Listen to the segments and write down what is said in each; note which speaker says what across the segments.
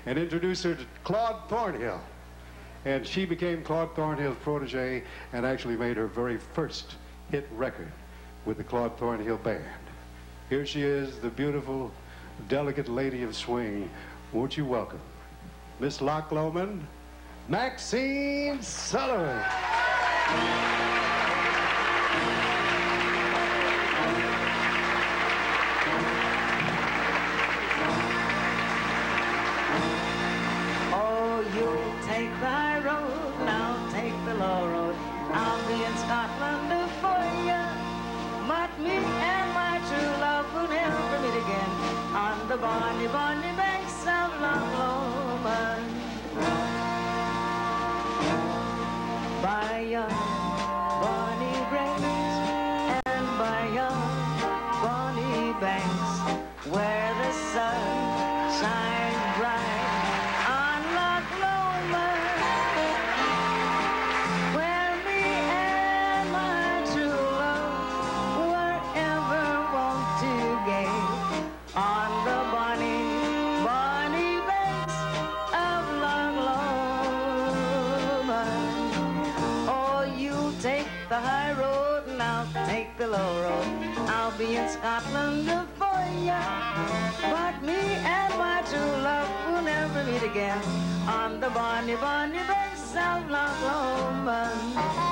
Speaker 1: and introduce her to Claude Thornhill. And she became Claude Thornhill's protege and actually made her very first hit record with the Claude Thornhill Band. Here she is, the beautiful, delicate lady of swing. Won't you welcome Miss Loch Lomond, Maxine Sullivan.
Speaker 2: Oh, you'll take the high road, and I'll take the low road. I'll be in Scotland for you, but me and my true love will never meet again on the bonny, bonny banks of Loch Lomond. By young bonny breaks and by young bonny banks, where the sun shines bright on Loch Lomond, where me and my true love were ever wont to gaze, on the bonny, bonny banks of Loch Lomond. Oh, you take the high road and I'll take the low road. I'll be in Scotland for you, but me and my true love will never meet again on the bonny, bonny banks of Loch Lomond.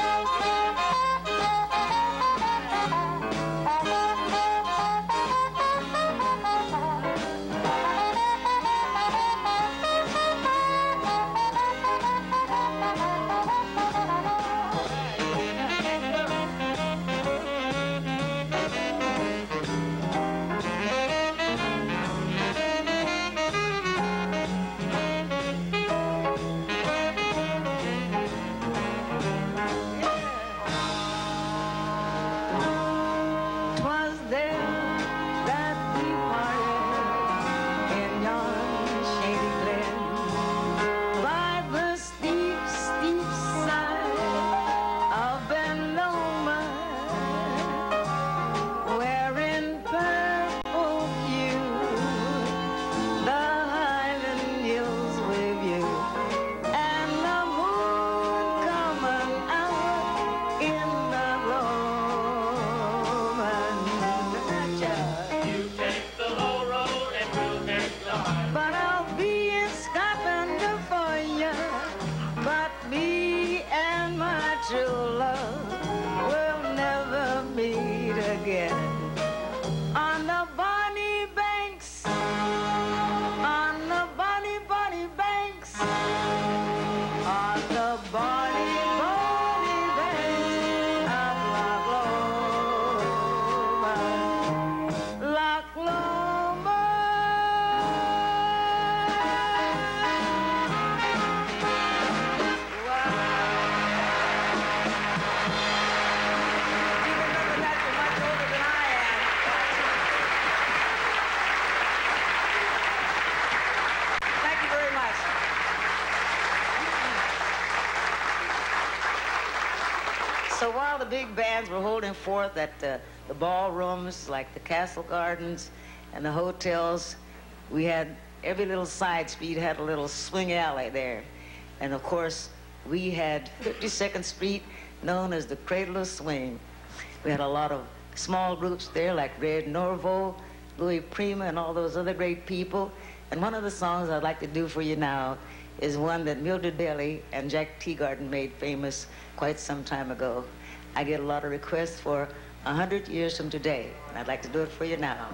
Speaker 2: So while the big bands were holding forth at the ballrooms, like the Castle Gardens and the hotels, we had every little side street had a little swing alley there. And of course, we had 52nd Street, known as the Cradle of Swing. We had a lot of small groups there, like Red Norvo, Louis Prima, and all those other great people. And one of the songs I'd like to do for you now is one that Mildred Bailey and Jack Teagarden made famous quite some time ago. I get a lot of requests for 100 years from today, and I'd like to do it for you now.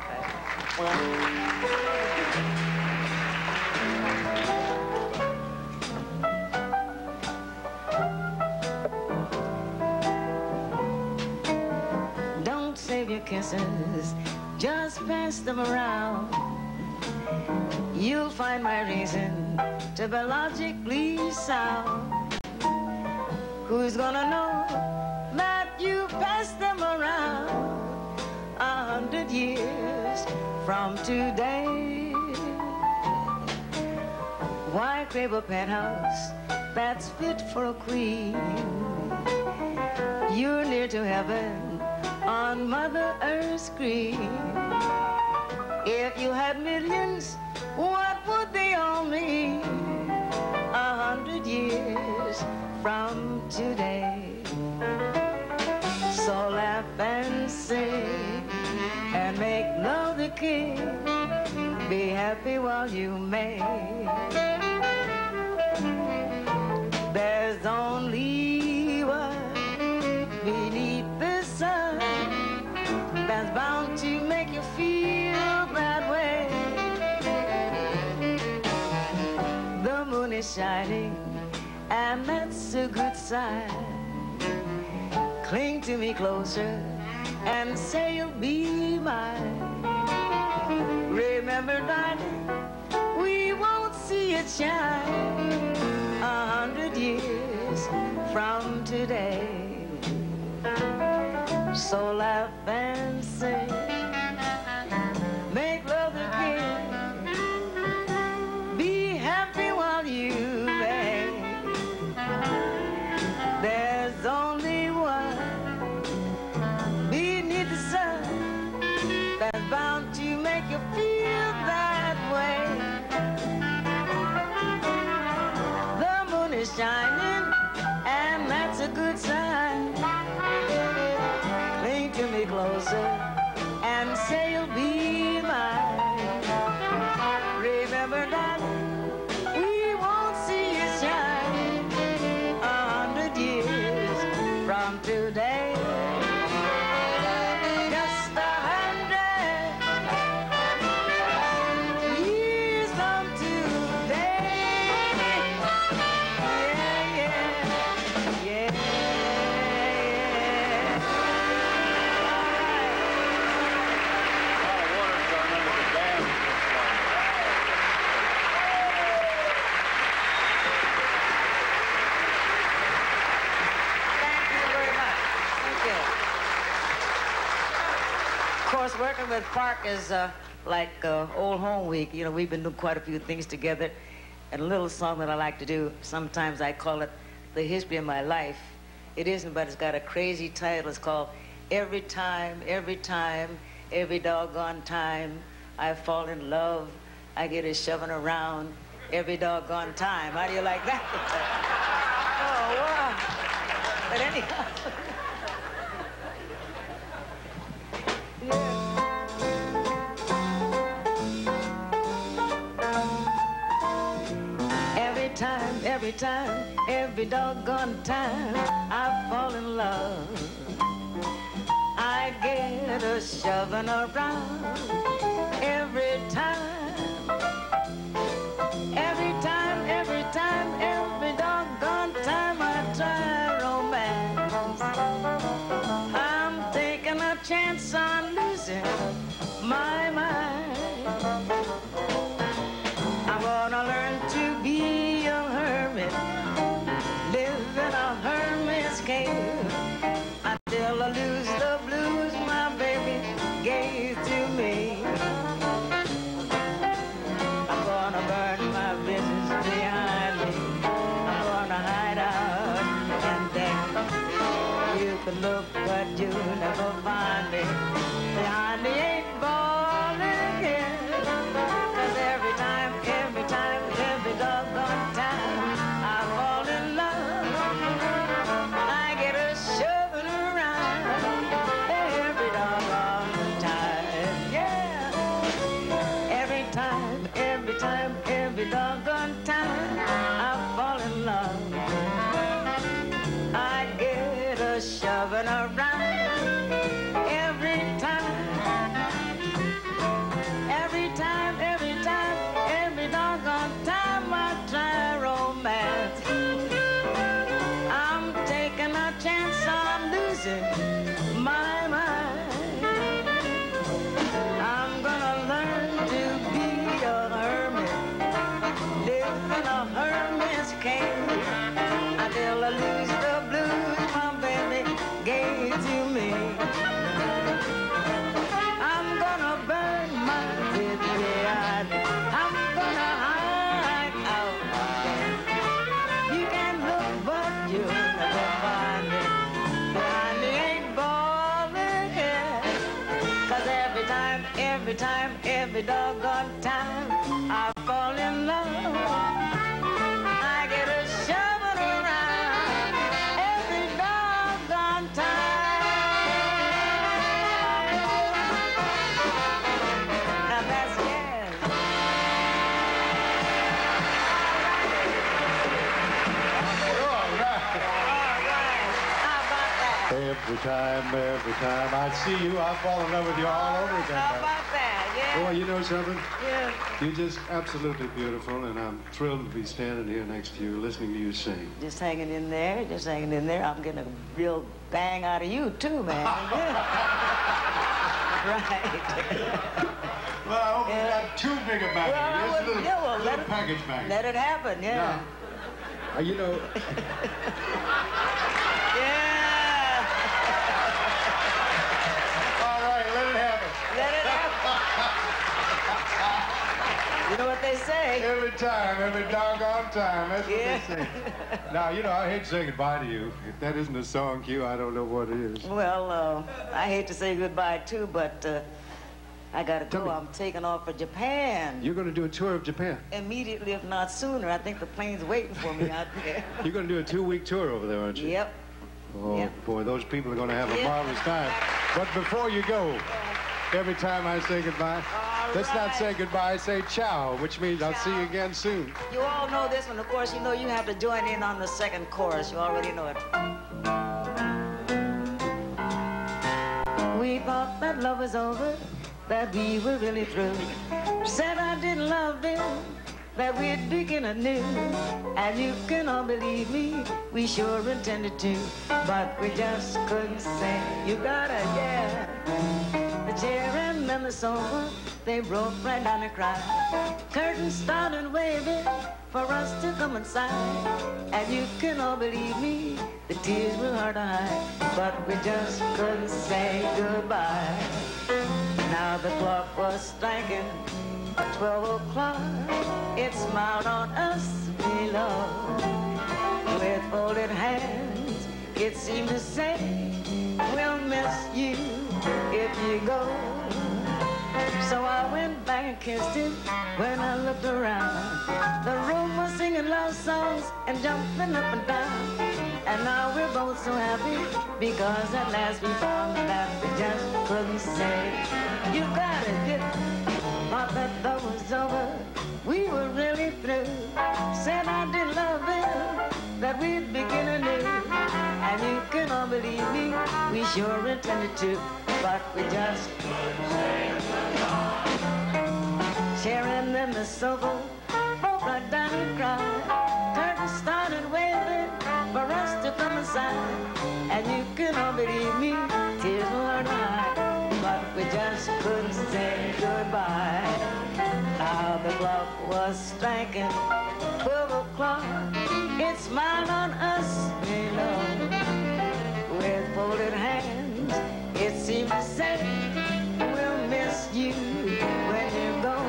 Speaker 2: Don't save your kisses, just pass them around. You'll find my reason to be logically sound. Who's gonna know that you passed them around 100 years from today? Why crave a penthouse that's fit for a queen? You're near to heaven on Mother Earth's screen. If you had millions, what would they all mean? from today. So laugh and sing and make love the king. Be happy while you may. There's only one beneath the sun that's bound to make you feel that way. The moon is shining, and that's a good sign. Cling to me closer and say you'll be mine. Remember, darling, we won't see it shine 100 years from today. So laugh and sing, make love again. Be happy while you may. There's only one beneath the sun that's bound to make you feel that way. The moon is shining, and that's a good sign. Cling to me closer and say you'll be mine. Remember, darling, we won't see you shine 100 years from today. Just 100 years from today. Yeah, yeah, yeah, yeah. Thank you very much. Thank you. Of course, working with Park is like Old Home Week. You know, we've been doing quite a few things together. And a little song that I like to do, sometimes I call it The History of My Life. It isn't, but it's got a crazy title. It's called Every Time, Every Doggone Time I Fall in Love, I Get a Shoving Around every doggone time. How do you like that? Oh, wow. But anyhow. Yeah. Every doggone time I fall in love, I get a shoving around every time, every doggone time I try romance. I'm taking a chance on losing my mind. I'm gonna learn to be a hermit, live in a hermit's cave, until I lose the blues my baby gave to me. I'm gonna burn my business behind me. I'm gonna hide out and then you can look but you never find me behind the 8-ball again. 'Cause every time, every doggone time I fall in love, I get a shoving around every doggone time. Yeah. Every doggone time I fall in love, I get a shoving around every time. Every doggone time I try romance, I'm taking a chance on losing my mind. I'm gonna learn to be a hermit, live in a hermit's cave, until I lose the blues my baby gave to me. I'm gonna burn my behind. I'm gonna hide out. You can look, but you'll never find me behind the 8-ball again. 'Cause every doggone time I fall in love, I get a shoving around
Speaker 1: every time I see you, I fall in love with you all over again.
Speaker 2: How about that? Yeah.
Speaker 1: Boy, you know something?
Speaker 2: Yeah.
Speaker 1: You're just absolutely beautiful, and I'm thrilled to be standing here next to you, listening to you sing.
Speaker 2: Just hanging in there, just hanging in there. I'm getting a real bang out of you, too, man. Right.
Speaker 1: Well, I hope it's not too big a bang.
Speaker 2: Well,
Speaker 1: Just a little package bang.
Speaker 2: Let it happen, yeah.
Speaker 1: Now, you know...
Speaker 2: Yeah.
Speaker 1: All right, let it happen.
Speaker 2: Let it happen. You know what they say?
Speaker 1: Every time, every doggone time. That's what
Speaker 2: Yeah.
Speaker 1: they say. Now, you know, I hate to say goodbye to you. If that isn't a song cue, I don't know what it is.
Speaker 2: Well, I hate to say goodbye, too, but I gotta go. I'm taking off for Japan.
Speaker 1: You're going to do a tour of Japan?
Speaker 2: Immediately, if not sooner. I think the plane's waiting for me out there.
Speaker 1: You're going to do a 2-week tour over there, aren't you?
Speaker 2: Yep.
Speaker 1: Oh,
Speaker 2: Yep.
Speaker 1: boy, those people are going to have a marvelous time. But before you go, every time I say goodbye, let's not say goodbye, say ciao, which means I'll see you again soon.
Speaker 2: You all know this one. Of course, you know you have to join in on the second chorus. You already know it. We thought that love was over, that we were really through. Said I didn't love him, that we'd begin anew. And you can all believe me, we sure intended to. But we just couldn't say, you gotta, yeah. The chair and then the sofa, they broke right down and cried. Curtains started waving for us to come inside. And you can all believe me, the tears were hard to hide. But we just couldn't say goodbye. Now the clock was striking 12 o'clock. It smiled on us below. With folded hands, it seemed to say, we'll miss you if you go. So I went back and kissed him. When I looked around, the room was singing love songs and jumping up and down. And now we're both so happy because at last we found that we just couldn't say, you got it. Thought that love was over, we were really through. Said I did love him, that we'd begin anew. And you can all believe me, we sure intended to, but we just couldn't say goodbye. Sharing in the sofa, broke right down and cried. Curtains started waving for us to come inside. And you can all believe me, tears were hard to hide, but we just couldn't say goodbye. Now the clock was striking 12 o'clock. It smiled on us below. With folded hands, it seemed to say, we'll miss you when you go.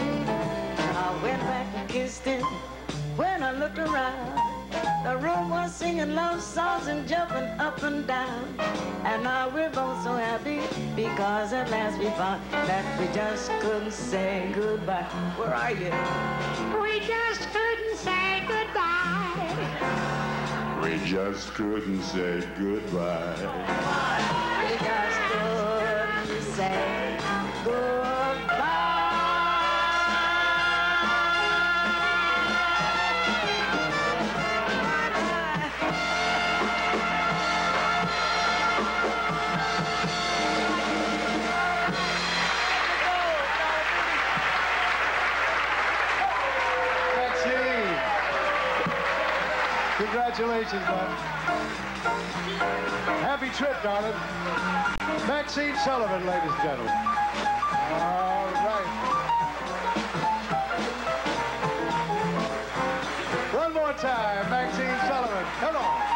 Speaker 2: I went back and kissed him. When I looked around, the room was singing love songs and jumping up and down. And now we're both so happy because at last we found that we just couldn't say goodbye. Where are you?
Speaker 3: We just couldn't say goodbye.
Speaker 1: We just couldn't say goodbye.
Speaker 2: We just couldn't say goodbye.
Speaker 1: Congratulations, bud. Happy trip, darling. Maxine Sullivan, ladies and gentlemen. All right. One more time, Maxine Sullivan. Come on.